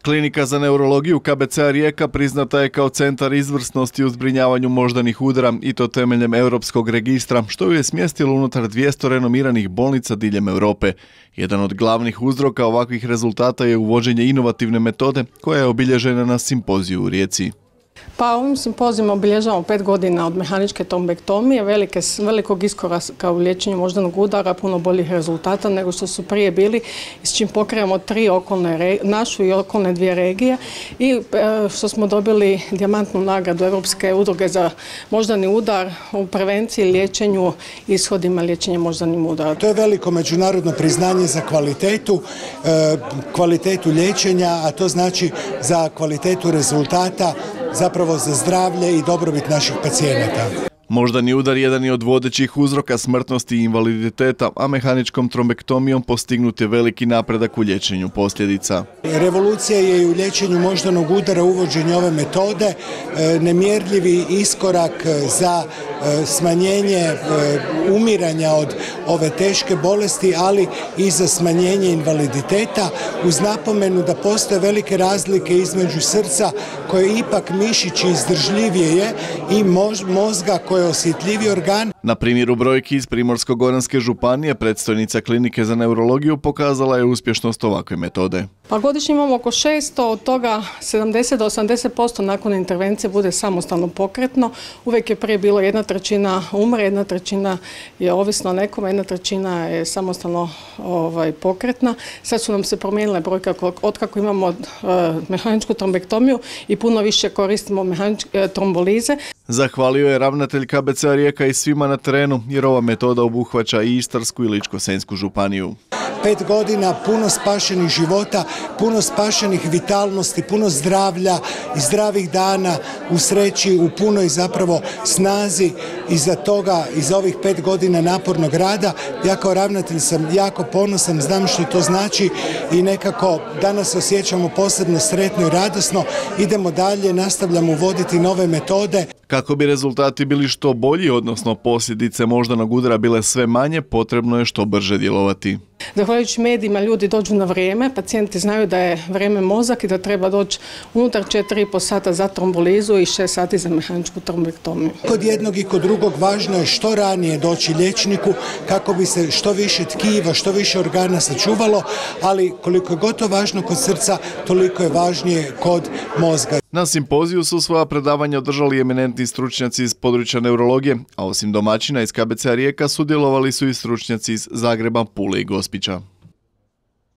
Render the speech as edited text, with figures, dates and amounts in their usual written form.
Klinika za neurologiju KBC-a Rijeka priznata je kao centar izvrsnosti u zbrinjavanju moždanih udara i to temeljem Europskog registra, što ju je smjestilo unutar 200 renomiranih bolnica diljem Europe. Jedan od glavnih uzroka ovakvih rezultata je uvođenje inovativne metode koja je obilježena na simpoziju u Rijeci. Pa ovim simpozijom obilježavamo 5 godina od mehaničke trombektomije, velikog iskoraka u liječenju moždanog udara, puno boljih rezultata nego što su prije bili, s čim pokrijemo našu i okolne 2 regije i što smo dobili dijamantnu nagradu Europske udruge za moždani udar u prevenciji, liječenju i ishodima liječenja moždanim udara. To je veliko međunarodno priznanje za kvalitetu liječenja, a to znači za kvalitetu rezultata, zapravo za zdravlje i dobrobit naših pacijenata. Moždani udar jedan je od vodećih uzroka smrtnosti i invaliditeta, a mehaničkom trombektomijom postignut je veliki napredak u liječenju posljedica. Revolucija je i u liječenju moždanog udara uvođenje ove metode, nemjerljivi iskorak za smanjenje umiranja od ove teške bolesti, ali i za smanjenje invaliditeta, uz napomenu da postoje velike razlike između srca koje je ipak mišići izdržljivije i mozga koje je osjetljiviji organ. Na primjeru brojki iz Primorsko-goranske županije predstojnica Klinike za neurologiju pokazala je uspješnost ovakve metode. Pa godišnje imamo oko 600, od toga 70 do 80% nakon intervencije bude samostalno pokretno. Uvijek je prije bilo 1/3 umre, 1/3 je ovisno o nekome, 1/3 je samostalno pokretna. Sad su nam se promijenile brojke otkako imamo mehaničku trombektomiju i puno više koristimo trombolize. Zahvalio je ravnatelj KBC-a Rijeka i svima na terenu, jer ova metoda obuhvaća i Istarsku i Ličko-senjsku županiju. 5 godina, puno spašenih života, puno spašenih vitalnosti, puno zdravlja i zdravih dana u sreći, u punoj zapravo snazi iza toga, iza ovih 5 godina napornog rada. Ja kao ravnatelj sam jako ponosan, znam što to znači i nekako danas osjećamo posebno sretno i radosno. Idemo dalje, nastavljamo uvoditi nove metode. Kako bi rezultati bili što bolji, odnosno posljedice moždanog udara bile sve manje, potrebno je što brže djelovati. Zahvaljujući medijima ljudi dođu na vrijeme, pacijenti znaju da je vrijeme mozak i da treba doći unutar 4,5 sata za trombolizu i 6 sati za mehaničku trombektomiju. Kod jednog i kod drugog važno je što ranije doći liječniku kako bi se što više tkiva, što više organa sačuvalo, ali koliko je gotovo važno kod srca, toliko je važnije kod mozga. Na simpoziju su svoja predavanja održali eminentni stručnjaci iz područja neurologije, a osim domaćina iz KBC-a Rijeka sudjelovali su i stručnjaci iz Zagreba, Pule i Gospića.